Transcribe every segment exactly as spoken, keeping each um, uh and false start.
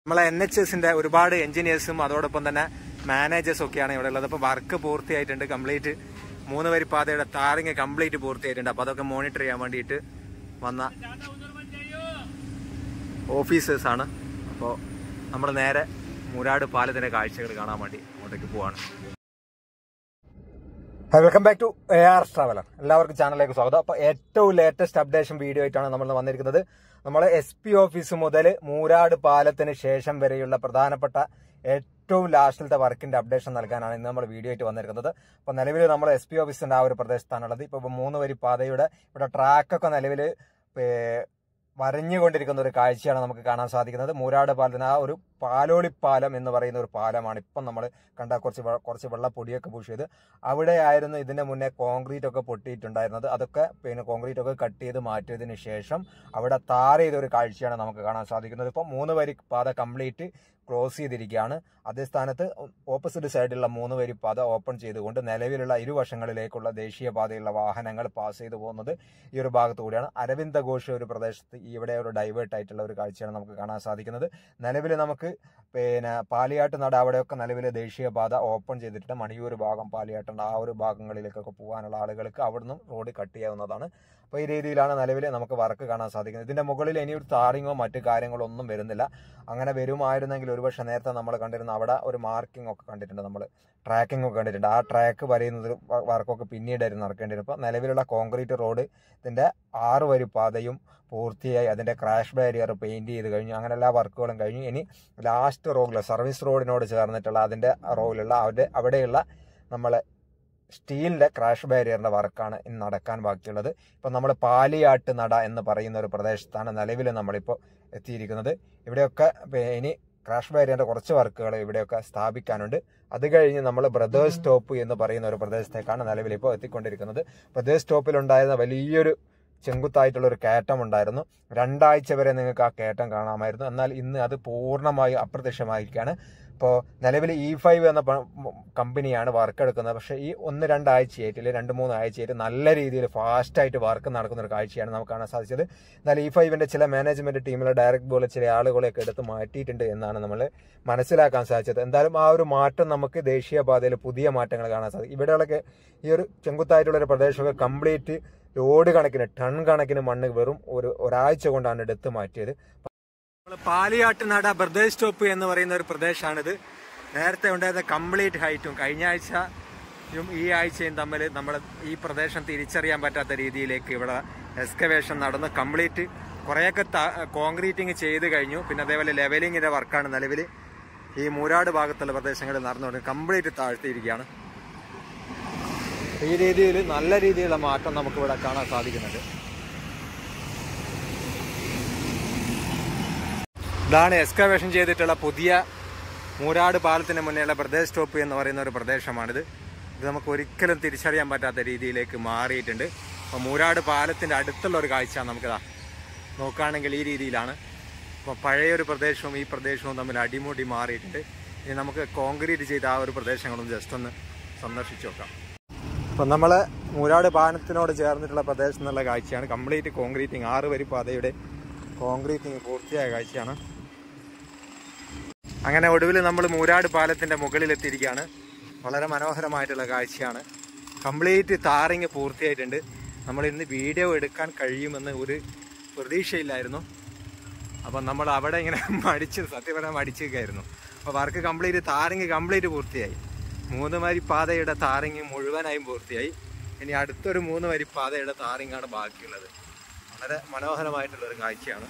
നമ്മളെ N H എസിന്റെ ഒരുപാട് എഞ്ചിനീയേഴ്സും അതോടൊപ്പം തന്നെ മാനേജേഴ്സും ഒക്കെയാണ് ഇവിടെ ഉള്ളത്. അപ്പോൾ വർക്ക് പൂർത്തിയായിട്ടുണ്ട്. കംപ്ലീറ്റ് മൂന്ന് വരി പാതയുടെ ടാറിങ് കംപ്ലീറ്റ് പൂർത്തിയായിട്ടുണ്ട്. അപ്പോൾ അതൊക്കെ മോണിറ്റർ ചെയ്യാൻ വേണ്ടിയിട്ട് വന്ന ഓഫീസേഴ്സ് ആണ്. അപ്പോൾ നമ്മൾ നേരെ മൂരാട് പാലത്തിന്റെ കാഴ്ചകൾ കാണാൻ വേണ്ടി അങ്ങോട്ടേക്ക് പോവാണ്. Welcome back to A R traveler. എല്ലാവർക്കും ചാനലിലേക്ക് സ്വാഗതം. അപ്പോൾ ഏറ്റവും ലേറ്റസ്റ്റ് അപ്ഡേഷൻ വീഡിയോ ആയിട്ടാണ് നമ്മൾ വന്നിരിക്കുന്നത്. നമ്മളെ എസ് പി ഓഫീസ് മുതൽ മൂരാട് പാലത്തിന് ശേഷം വരെയുള്ള പ്രധാനപ്പെട്ട ഏറ്റവും ലാസ്റ്റിലത്തെ വർക്കിന്റെ അപ്ഡേഷൻ നൽകാനാണ് ഇന്ന് നമ്മൾ വീഡിയോ ആയിട്ട് വന്നിരിക്കുന്നത്. അപ്പോൾ നിലവിൽ നമ്മൾ എസ് പി ഓഫീസിന്റെ ആ ഒരു പ്രദേശത്താണുള്ളത്. ഇപ്പോൾ മൂന്ന് വരി പാതയുടെ ഇവിടെ ട്രാക്കൊക്കെ നിലവിൽ വരഞ്ഞുകൊണ്ടിരിക്കുന്ന ഒരു കാഴ്ചയാണ് നമുക്ക് കാണാൻ സാധിക്കുന്നത്. മൂരാട് പാലത്തിന് ആ ഒരു പാലോളിപ്പാലം എന്ന് പറയുന്ന ഒരു പാലമാണ് ഇപ്പം നമ്മൾ കണ്ട കുറച്ച് കുറച്ച് വെള്ളപ്പൊടിയൊക്കെ പുഷ് ചെയ്ത് അവിടെയായിരുന്നു ഇതിന്റെ മുന്നേ കോൺക്രീറ്റ് ഒക്കെ പൊട്ടിയിട്ടുണ്ടായിരുന്നത്. അതൊക്കെ പിന്നെ കോൺക്രീറ്റ് ഒക്കെ കട്ട് ചെയ്ത് മാറ്റിയതിന് ശേഷം അവിടെ താർ ചെയ്തൊരു കാഴ്ചയാണ് നമുക്ക് കാണാൻ സാധിക്കുന്നത്. ഇപ്പം മൂന്ന് വരി പാത കംപ്ലീറ്റ് ക്ലോസ് ചെയ്തിരിക്കുകയാണ്. അതേ സ്ഥാനത്ത് ഓപ്പോസിറ്റ് സൈഡിലുള്ള മൂന്ന് വരി പാത ഓപ്പൺ ചെയ്തുകൊണ്ട് നിലവിലുള്ള ഇരുവശങ്ങളിലേക്കുള്ള ദേശീയപാതയുള്ള വാഹനങ്ങൾ പാസ് ചെയ്തു പോകുന്നത് ഈ ഒരു ഭാഗത്തുകൂടിയാണ്. അരവിന്ദ ഘോഷ് ഒരു പ്രദേശത്ത് ഇവിടെ ഒരു ഡൈവേർട്ട് ആയിട്ടുള്ള ഒരു കാഴ്ചയാണ് നമുക്ക് കാണാൻ സാധിക്കുന്നത്. നിലവിൽ നമുക്ക് പിന്നെ പാലിയാട്ട് നട അവിടെയൊക്കെ നിലവിൽ ദേശീയപാത ഓപ്പൺ ചെയ്തിട്ട് മണിയൂർ ഭാഗം പാലിയാട്ടുണ്ട് ആ ഒരു ഭാഗങ്ങളിലേക്കൊക്കെ പോകാനുള്ള ആളുകൾക്ക് അവിടുന്ന് റോഡ് കട്ട് ചെയ്യാവുന്നതാണ്. അപ്പോൾ ഈ രീതിയിലാണ് നിലവിൽ നമുക്ക് വർക്ക് കാണാൻ സാധിക്കുന്നത്. ഇതിന്റെ മുകളിൽ ഇനി ഒരു ടാറിങ്ങോ മറ്റു കാര്യങ്ങളോ ഒന്നും വരുന്നില്ല. അങ്ങനെ വരുമായിരുന്നെങ്കിൽ ഒരുപക്ഷെ നേരത്തെ നമ്മൾ കണ്ടിരുന്ന അവിടെ ഒരു മാർക്കിംഗ് ഒക്കെ കണ്ടിട്ടുണ്ട്, നമ്മൾ ട്രാക്കിംഗ് ഒക്കെ കണ്ടിട്ടുണ്ട്. ആ ട്രാക്ക് വരയുന്നത് വർക്കൊക്കെ പിന്നീടായിരുന്നു നടക്കേണ്ടിയിരുന്നു. ഇപ്പോൾ നിലവിലുള്ള കോൺക്രീറ്റ് റോഡ് ഇതിന്റെ ആറ് വരി പാതയും പൂർത്തിയായി അതിന്റെ ക്രാഷ് ബാരിയർ പെയിന്റ് ചെയ്ത് കഴിഞ്ഞു. അങ്ങനെ എല്ലാ വർക്കുകളും കഴിഞ്ഞു. ഇനി ലാസ്റ്റ് റോഡിൽ സർവീസ് റോഡിനോട് ചേർന്നിട്ടുള്ള അതിന്റെ റോഡിലുള്ള അവിടെ അവിടെയുള്ള നമ്മളെ സ്റ്റീലിന്റെ ക്രാഷ് ബാരിയറിന്റെ വർക്കാണ് ഇന്ന് നടക്കാൻ ബാക്കിയുള്ളത്. ഇപ്പൊ നമ്മൾ പാലിയാട്ട് നട എന്ന് പറയുന്ന ഒരു പ്രദേശത്താണ് നിലവിൽ നമ്മളിപ്പോൾ എത്തിയിരിക്കുന്നത്. ഇവിടെയൊക്കെ ഇനി ക്രാഷ് ബാരിയറിന്റെ കുറച്ച് വർക്കുകൾ ഇവിടെയൊക്കെ സ്ഥാപിക്കാനുണ്ട്. അത് കഴിഞ്ഞ് നമ്മൾ ബ്രദേഴ്സ് സ്റ്റോപ്പ് എന്ന് പറയുന്ന ഒരു പ്രദേശത്തേക്കാണ് നിലവിൽ ഇപ്പോൾ എത്തിക്കൊണ്ടിരിക്കുന്നത്. ബ്രദേഴ്സ് സ്റ്റോപ്പിലുണ്ടായിരുന്ന വലിയൊരു ചെങ്കുത്തായിട്ടുള്ള ഒരു കയറ്റം ഉണ്ടായിരുന്നു. രണ്ടാഴ്ച വരെ നിങ്ങൾക്ക് ആ കയറ്റം കാണാമായിരുന്നു. എന്നാൽ ഇന്ന് അത് പൂർണ്ണമായും അപ്രത്യക്ഷമായിരിക്കുകയാണ്. ഇപ്പോൾ നിലവിൽ ഇ ഫൈവ് എന്ന കമ്പനിയാണ് വർക്ക് എടുക്കുന്നത്. പക്ഷേ ഈ ഒന്ന് രണ്ടാഴ്ചയായിട്ട് അല്ലെങ്കിൽ രണ്ട് മൂന്ന് ആഴ്ചയായിട്ട് നല്ല രീതിയിൽ ഫാസ്റ്റായിട്ട് വർക്ക് നടക്കുന്ന ഒരു കാഴ്ചയാണ് നമുക്ക് കാണാൻ സാധിച്ചത്. എന്നാൽ ഇ ഫൈവിന്റെ ചില മാനേജ്മെന്റ് ടീമിലെ ഡയറക്ട് പോലെ ചില ആളുകളെയൊക്കെ എടുത്ത് മാറ്റിയിട്ടുണ്ട് എന്നാണ് നമ്മൾ മനസ്സിലാക്കാൻ സാധിച്ചത്. എന്തായാലും ആ ഒരു മാറ്റം നമുക്ക് ദേശീയപാതയിൽ പുതിയ മാറ്റങ്ങൾ കാണാൻ സാധിക്കും. ഇവിടെയുള്ളൊക്കെ ഈ ഒരു ചെങ്കുത്തായിട്ടുള്ള ഒരു പ്രദേശമൊക്കെ കംപ്ലീറ്റ് ലോഡ് കണക്കിന് ടൺ കണക്കിന് മണ്ണ് വെറും ഒരു ഒരാഴ്ച കൊണ്ടാണ് എടുത്ത് മാറ്റിയത്. പാലിയാട്ട് നട ബ്രദേഴ്സ് സ്റ്റോപ്പ് എന്ന് പറയുന്ന ഒരു പ്രദേശമാണിത്. നേരത്തെ ഉണ്ടായിരുന്ന കംപ്ലീറ്റ് ഹൈറ്റും കഴിഞ്ഞ ആഴ്ചയും ഈ ആഴ്ചയും തമ്മിൽ നമ്മൾ ഈ പ്രദേശം തിരിച്ചറിയാൻ പറ്റാത്ത രീതിയിലേക്ക് ഇവിടെ എക്സ്കവേഷൻ നടന്ന് കംപ്ലീറ്റ് കുറേയൊക്കെ കോൺക്രീറ്റിങ് ചെയ്ത് കഴിഞ്ഞു. പിന്നെ അതേപോലെ ലെവലിങ്ങിന്റെ വർക്കാണ് നിലവിൽ ഈ മൂരാട് ഭാഗത്തുള്ള പ്രദേശങ്ങളിൽ നടന്നുകൊണ്ട് കംപ്ലീറ്റ് താഴ്ത്തിയിരിക്കുകയാണ്. ഈ രീതിയിൽ നല്ല രീതിയിലുള്ള മാറ്റം നമുക്കിവിടെ കാണാൻ സാധിക്കുന്നുണ്ട്. ഇതാണ് എക്സ്കവേഷൻ ചെയ്തിട്ടുള്ള പുതിയ മൂരാട് പാലത്തിന് മുന്നേയുള്ള ബ്രദേഴ്സ് സ്റ്റോപ്പ് എന്ന് പറയുന്ന ഒരു പ്രദേശമാണിത്. ഇത് നമുക്ക് ഒരിക്കലും തിരിച്ചറിയാൻ പറ്റാത്ത രീതിയിലേക്ക് മാറിയിട്ടുണ്ട്. അപ്പോൾ മൂരാട് പാലത്തിൻ്റെ അടുത്തുള്ള ഒരു കാഴ്ച നമുക്കിതാ നോക്കുകയാണെങ്കിൽ ഈ രീതിയിലാണ്. അപ്പോൾ പഴയൊരു പ്രദേശവും ഈ പ്രദേശവും തമ്മിൽ അടിമുടി മാറിയിട്ടുണ്ട്. ഇനി നമുക്ക് കോൺക്രീറ്റ് ചെയ്ത ആ ഒരു പ്രദേശങ്ങളും ജസ്റ്റ് ഒന്ന് സന്ദർശിച്ച് നോക്കാം. അപ്പം നമ്മൾ മൂരാട് പാലത്തിനോട് ചേർന്നിട്ടുള്ള പ്രദേശം എന്നുള്ള കാഴ്ചയാണ്. കംപ്ലീറ്റ് കോൺക്രീറ്റിങ് ആറ് വരി പാതയുടെ കോൺക്രീറ്റിങ് പൂർത്തിയായ കാഴ്ചയാണ്. അങ്ങനെ ഒടുവിൽ നമ്മൾ മൂരാട് പാലത്തിൻ്റെ മുകളിലെത്തിയിരിക്കുകയാണ്. വളരെ മനോഹരമായിട്ടുള്ള കാഴ്ചയാണ്. കംപ്ലീറ്റ് ടാറിങ് പൂർത്തിയായിട്ടുണ്ട്. നമ്മൾ ഇന്ന് വീഡിയോ എടുക്കാൻ കഴിയുമെന്ന് ഒരു പ്രതീക്ഷയില്ലായിരുന്നു. അപ്പം നമ്മൾ അവിടെ ഇങ്ങനെ മടിച്ച് സത്യം പറഞ്ഞാൽ മടിച്ചേക്കായിരുന്നു. അപ്പോൾ വർക്ക് കംപ്ലീറ്റ് ടാറിങ് കംപ്ലീറ്റ് പൂർത്തിയായി. മൂന്ന് വരി പാതയുടെ ടാറിങ് മുഴുവനായും പൂർത്തിയായി. ഇനി അടുത്തൊരു മൂന്ന് വരി പാതയുടെ ടാറിങ്ങാണ് ബാക്കിയുള്ളത്. വളരെ മനോഹരമായിട്ടുള്ളൊരു കാഴ്ചയാണ്.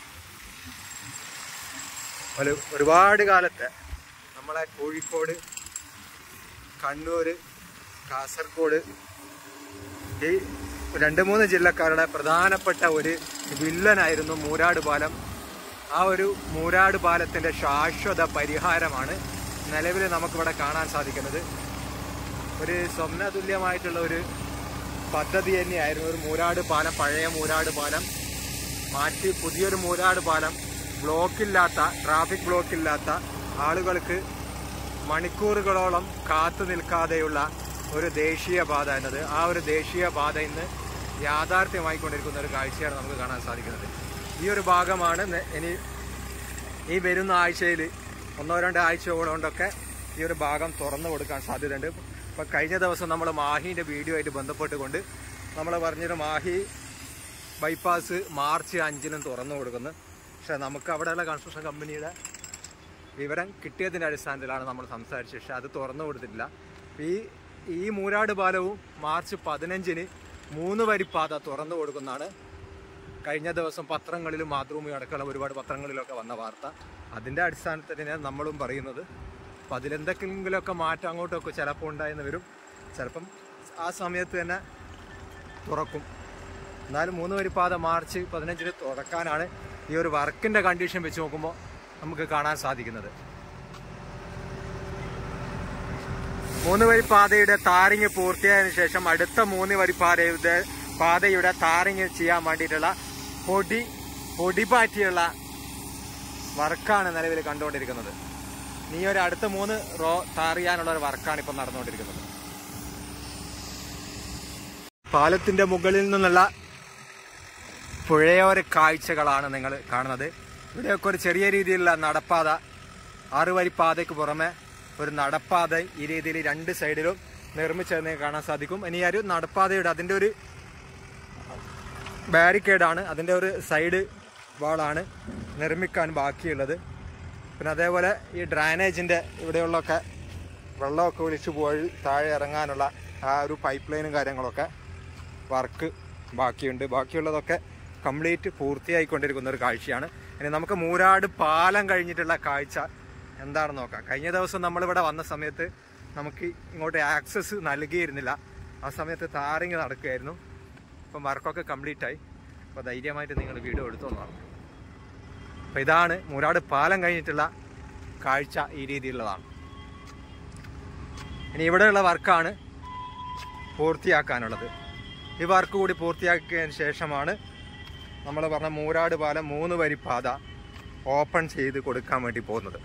ഒരു ഒരുപാട് കാലത്തെ നമ്മളെ കോഴിക്കോട്, കണ്ണൂർ, കാസർഗോഡ് ഈ രണ്ട് മൂന്ന് ജില്ലക്കാരുടെ പ്രധാനപ്പെട്ട ഒരു വില്ലനായിരുന്നു മൂരാട് പാലം. ആ ഒരു മൂരാട് പാലത്തിൻ്റെ ശാശ്വത പരിഹാരമാണ് നിലവിൽ നമുക്കിവിടെ കാണാൻ സാധിക്കുന്നത്. ഒരു സ്വപ്നതുല്യമായിട്ടുള്ള ഒരു പദ്ധതി തന്നെയായിരുന്നു ഒരു മൂരാട് പാലം. പഴയ മൂരാട് പാലം മാറ്റി പുതിയൊരു മൂരാട് പാലം, ബ്ലോക്കില്ലാത്ത ട്രാഫിക് ബ്ലോക്കില്ലാത്ത ആളുകൾക്ക് മണിക്കൂറുകളോളം കാത്തു നിൽക്കാതെയുള്ള ഒരു ദേശീയപാത എന്നത് ആ ഒരു ദേശീയപാത ഇന്ന് യാഥാർത്ഥ്യമായിക്കൊണ്ടിരിക്കുന്ന ഒരു കാഴ്ചയാണ് നമുക്ക് കാണാൻ സാധിക്കുന്നത്. ഈ ഒരു ഭാഗമാണ് ഇനി ഈ വരുന്ന ആഴ്ചയിൽ ഒന്നോ രണ്ടോ ആഴ്ച കൊണ്ടൊക്കെ ഈ ഒരു ഭാഗം തുറന്നു കൊടുക്കാൻ സാധ്യതയുണ്ട്. ഇപ്പം കഴിഞ്ഞ ദിവസം നമ്മൾ മാഹീൻ്റെ വീഡിയോ ആയിട്ട് ബന്ധപ്പെട്ടുകൊണ്ട് നമ്മൾ പറഞ്ഞൊരു മാഹി ബൈപ്പാസ് മാർച്ച് അഞ്ചിനും തുറന്നു കൊടുക്കുന്നു. പക്ഷേ നമുക്ക് അവിടെയുള്ള കൺസ്ട്രക്ഷൻ കമ്പനിയുടെ വിവരം കിട്ടിയതിൻ്റെ അടിസ്ഥാനത്തിലാണ് നമ്മൾ സംസാരിച്ചത്. പക്ഷേ അത് തുറന്നു കൊടുത്തിട്ടില്ല. ഈ ഈ മൂരാട് പാലവും മാർച്ച് പതിനഞ്ചിന് മൂന്ന് വരിപ്പാത തുറന്നു കൊടുക്കുന്നതാണ് കഴിഞ്ഞ ദിവസം പത്രങ്ങളിലും മാതൃഭൂമി അടക്കമുള്ള ഒരുപാട് പത്രങ്ങളിലൊക്കെ വന്ന വാർത്ത. അതിൻ്റെ അടിസ്ഥാനത്തിൽ തന്നെയാണ് നമ്മളും പറയുന്നത്. അപ്പം അതിലെന്തെങ്കിലുമൊക്കെ മാറ്റം അങ്ങോട്ടൊക്കെ ചിലപ്പോൾ ഉണ്ടായെന്ന് വരും. ചിലപ്പം ആ സമയത്ത് തന്നെ തുറക്കും. എന്നാലും മൂന്ന് വരിപ്പാത മാർച്ച് പതിനഞ്ചിന് തുറക്കാനാണ് ഈ ഒരു വർക്കിൻ്റെ കണ്ടീഷൻ വെച്ച് നോക്കുമ്പോൾ നമുക്ക് കാണാൻ സാധിക്കുന്നത്. മൂന്ന് വരിപ്പാതയുടെ താറിങ് പൂർത്തിയായതിനു ശേഷം അടുത്ത മൂന്ന് വരിപ്പാതയുടെ പാതയുടെ താറിങ് ചെയ്യാൻ വേണ്ടിയിട്ടുള്ള പൊടി പൊടിപാറ്റിയുള്ള വർക്കാണ് നിലവിൽ കണ്ടുകൊണ്ടിരിക്കുന്നത്. ഈ ഒരു അടുത്ത മൂന്ന് റോ താറിയാനുള്ള ഒരു വർക്കാണ് ഇപ്പം നടന്നുകൊണ്ടിരിക്കുന്നത്. പാലത്തിന്റെ മുകളിൽ നിന്നുള്ള പുഴയോര കാഴ്ചകളാണ് നിങ്ങൾ കാണുന്നത്. ഇവിടെയൊക്കെ ഒരു ചെറിയ രീതിയിലുള്ള നടപ്പാത, ആറുവരിപ്പാതയ്ക്ക് പുറമെ ഒരു നടപ്പാത ഈ രീതിയിൽ രണ്ട് സൈഡിലും നിർമ്മിച്ചതെന്ന് കാണാൻ സാധിക്കും. ഇനി ആ ഒരു നടപ്പാതയുടെ അതിൻ്റെ ഒരു ബാരിക്കേഡാണ്, അതിൻ്റെ ഒരു സൈഡ് വാളാണ് നിർമ്മിക്കാൻ ബാക്കിയുള്ളത്. പിന്നെ അതേപോലെ ഈ ഡ്രൈനേജിൻ്റെ ഇവിടെയുള്ളൊക്കെ വെള്ളമൊക്കെ ഒലിച്ചു പോയി താഴെ ഇറങ്ങാനുള്ള ആ ഒരു പൈപ്പ് ലൈനും കാര്യങ്ങളൊക്കെ വർക്ക് ബാക്കിയുണ്ട്. ബാക്കിയുള്ളതൊക്കെ കംപ്ലീറ്റ് പൂർത്തിയായിക്കൊണ്ടിരിക്കുന്ന ഒരു കാഴ്ചയാണ്. ഇനി നമുക്ക് മൂരാട് പാലം കഴിഞ്ഞിട്ടുള്ള കാഴ്ച എന്താണെന്ന് നോക്കാം. കഴിഞ്ഞ ദിവസം നമ്മളിവിടെ വന്ന സമയത്ത് നമുക്ക് ഇങ്ങോട്ട് ആക്സസ് നൽകിയിരുന്നില്ല. ആ സമയത്ത് താറിങ് നടക്കുകയായിരുന്നു. അപ്പം വർക്കൊക്കെ കംപ്ലീറ്റായി. അപ്പോൾ ധൈര്യമായിട്ട് നിങ്ങൾ വീഡിയോ എടുത്തോളാം. അപ്പോൾ ഇതാണ് മൂരാട് പാലം കഴിഞ്ഞിട്ടുള്ള കാഴ്ച. ഈ രീതിയിലുള്ളതാണ്. ഇനി ഇവിടെയുള്ള വർക്കാണ് പൂർത്തിയാക്കാനുള്ളത്. ഈ വർക്ക് കൂടി പൂർത്തിയാക്കിയതിന് ശേഷമാണ് നമ്മൾ പറഞ്ഞ മൂരാട് പാലം മൂന്ന് വരിപ്പാത ഓപ്പൺ ചെയ്ത് കൊടുക്കാൻ വേണ്ടി പോകുന്നത്.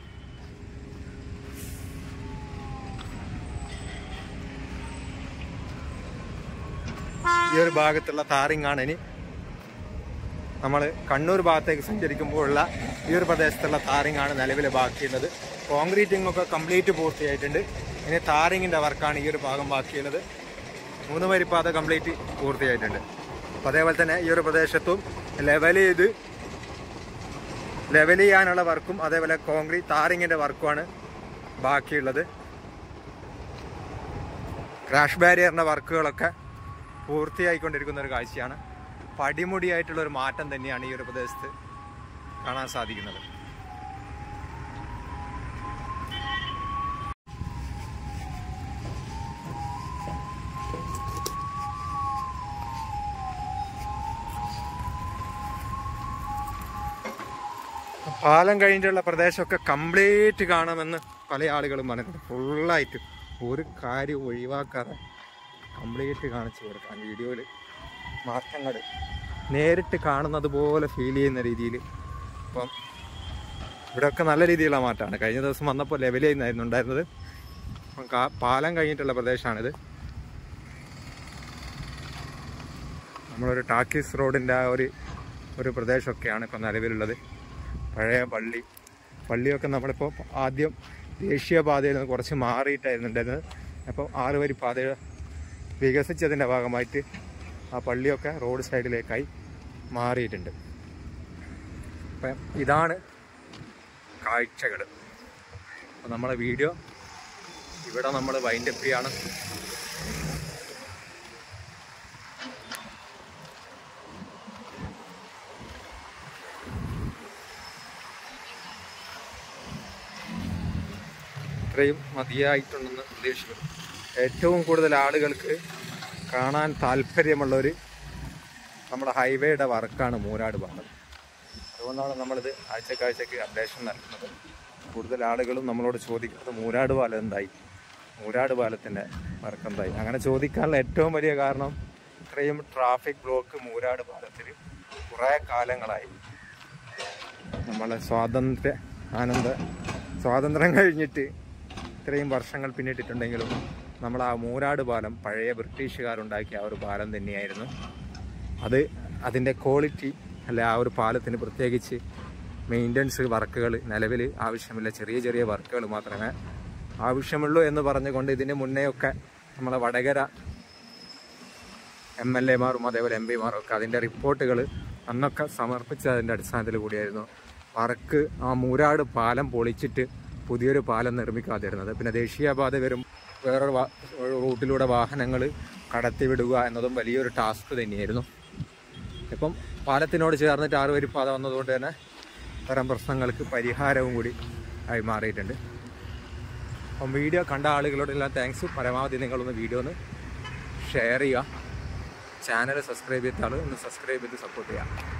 ഈ ഒരു ഭാഗത്തുള്ള താറിങ്ങാണ് ഇനി നമ്മൾ കണ്ണൂർ ഭാഗത്തേക്ക് സഞ്ചരിക്കുമ്പോഴുള്ള ഈ ഒരു പ്രദേശത്തുള്ള താറിങ്ങാണ് നിലവിൽ ബാക്കിയുള്ളത്. കോൺക്രീറ്റിംഗ് ഒക്കെ കംപ്ലീറ്റ് പൂർത്തിയായിട്ടുണ്ട്. ഇനി താറിങ്ങിൻ്റെ വർക്കാണ് ഈ ഒരു ഭാഗം ബാക്കിയുള്ളത്. മൂന്ന് വരിപ്പാത കംപ്ലീറ്റ് പൂർത്തിയായിട്ടുണ്ട്. അപ്പോൾ അതേപോലെ തന്നെ ഈ ഒരു പ്രദേശത്തും ലെവൽ ചെയ്ത് ലെവൽ ചെയ്യാനുള്ള വർക്കും അതേപോലെ കോൺക്രീറ്റ് താറിങ്ങിൻ്റെ വർക്കുമാണ് ബാക്കിയുള്ളത്. ക്രാഷ് ബാരിയറിൻ്റെ വർക്കുകളൊക്കെ പൂർത്തിയായിക്കൊണ്ടിരിക്കുന്ന ഒരു കാഴ്ചയാണ്. പടിമുടിയായിട്ടുള്ളൊരു മാറ്റം തന്നെയാണ് ഈ ഒരു പ്രദേശത്ത് കാണാൻ സാധിക്കുന്നത്. പാലം കഴിഞ്ഞിട്ടുള്ള പ്രദേശമൊക്കെ കംപ്ലീറ്റ് കാണാമെന്ന് പല ആളുകളും പറഞ്ഞിട്ടുണ്ട്. ഫുള്ളായിട്ട് ഒരു കാര്യം ഒഴിവാക്കാതെ കംപ്ലീറ്റ് കാണിച്ചു കൊടുക്കാം. വീഡിയോയിൽ മാറ്റങ്ങൾ നേരിട്ട് കാണുന്നത് പോലെ ഫീൽ ചെയ്യുന്ന രീതിയിൽ. അപ്പം ഇവിടെയൊക്കെ നല്ല രീതിയിലുള്ള മാറ്റമാണ്. കഴിഞ്ഞ ദിവസം വന്നപ്പോൾ ലെവൽ ചെയ്യുന്നതായിരുന്നു ഉണ്ടായിരുന്നത്. അപ്പം പാലം കഴിഞ്ഞിട്ടുള്ള പ്രദേശമാണിത്. നമ്മളൊരു ടാക്കീസ് റോഡിൻ്റെ ആ ഒരു ഒരു പ്രദേശമൊക്കെയാണ് ഇപ്പം നിലവിലുള്ളത്. പഴയ പള്ളി പള്ളിയൊക്കെ നമ്മളിപ്പോൾ ആദ്യം ദേശീയപാതയിൽ നിന്ന് കുറച്ച് മാറിയിട്ടായിരുന്നു ഉണ്ടായിരുന്നത്. അപ്പോൾ ആറുവരി പാത വികസിച്ചതിൻ്റെ ഭാഗമായിട്ട് ആ പള്ളിയൊക്കെ റോഡ് സൈഡിലേക്കായി മാറിയിട്ടുണ്ട്. അപ്പം ഇതാണ് കാഴ്ചകൾ. അപ്പോൾ നമ്മളെ വീഡിയോ ഇവിടെ നമ്മൾ വൈൻഡപ്പ് ചെയ്യാണ്. ഇത്രയും മതിയായിട്ടുണ്ടെന്ന് പ്രതീക്ഷിക്കുന്നു. ഏറ്റവും കൂടുതൽ ആളുകൾക്ക് കാണാൻ താല്പര്യമുള്ളൊരു നമ്മുടെ ഹൈവേയുടെ വർക്കാണ് മൂരാട് പാലം. അതുകൊണ്ടാണ് നമ്മളിത് ആഴ്ചക്കാഴ്ചക്ക് അപ്ഡേഷൻ നൽകുന്നത്. കൂടുതൽ ആളുകളും നമ്മളോട് ചോദിക്കുന്നത് മൂരാട് പാലം എന്തായി, മൂരാട് പാലത്തിൻ്റെ വർക്ക് എന്തായി. അങ്ങനെ ചോദിക്കാനുള്ള ഏറ്റവും വലിയ കാരണം ഇത്രയും ട്രാഫിക് ബ്ലോക്ക് മൂരാട് പാലത്തിൽ കുറേ കാലങ്ങളായി. നമ്മളെ സ്വാതന്ത്ര്യ ആനന്ദ സ്വാതന്ത്ര്യം കഴിഞ്ഞിട്ട് ഇത്രയും വർഷങ്ങൾ പിന്നിട്ടിട്ടുണ്ടെങ്കിലും നമ്മൾ ആ മൂരാട് പാലം പഴയ ബ്രിട്ടീഷുകാരുണ്ടാക്കിയ ആ ഒരു പാലം തന്നെയായിരുന്നു. അത് അതിൻ്റെ ക്വാളിറ്റി അല്ലെ ആ ഒരു പാലത്തിന് പ്രത്യേകിച്ച് മെയിൻ്റനൻസ് വർക്കുകൾ നിലവിൽ ആവശ്യമില്ല, ചെറിയ ചെറിയ വർക്കുകൾ മാത്രമേ ആവശ്യമുള്ളൂ എന്ന് പറഞ്ഞുകൊണ്ട് ഇതിന് മുന്നേയൊക്കെ നമ്മളെ വടകര എം എൽ എമാരും അതേപോലെ എം പിമാരും ഒക്കെ അതിൻ്റെ റിപ്പോർട്ടുകൾ അന്നൊക്കെ സമർപ്പിച്ചതിൻ്റെ അടിസ്ഥാനത്തിൽ കൂടിയായിരുന്നു വർക്ക് ആ മൂരാട് പാലം പൊളിച്ചിട്ട് പുതിയൊരു പാലം നിർമ്മിക്കാതിരുന്നത്. പിന്നെ ദേശീയപാത വരും വേറൊരു റൂട്ടിലൂടെ വാഹനങ്ങൾ കടത്തിവിടുക എന്നതും വലിയൊരു ടാസ്ക് തന്നെയായിരുന്നു. ഇപ്പം പാലത്തിനോട് ചേർന്നിട്ട് ആറുവരിപ്പാത വന്നതുകൊണ്ട് തന്നെ ഇത്തരം പ്രശ്നങ്ങൾക്ക് പരിഹാരവും കൂടി ആയി മാറിയിട്ടുണ്ട്. അപ്പം വീഡിയോ കണ്ട ആളുകളോടെല്ലാം താങ്ക്സ്. പരമാവധി നിങ്ങളൊന്ന് വീഡിയോ ഒന്ന് ഷെയർ ചെയ്യുക. ചാനൽ സബ്സ്ക്രൈബ് ചെയ്ത ആൾ ഒന്ന് സബ്സ്ക്രൈബ് ചെയ്ത് സപ്പോർട്ട് ചെയ്യുക.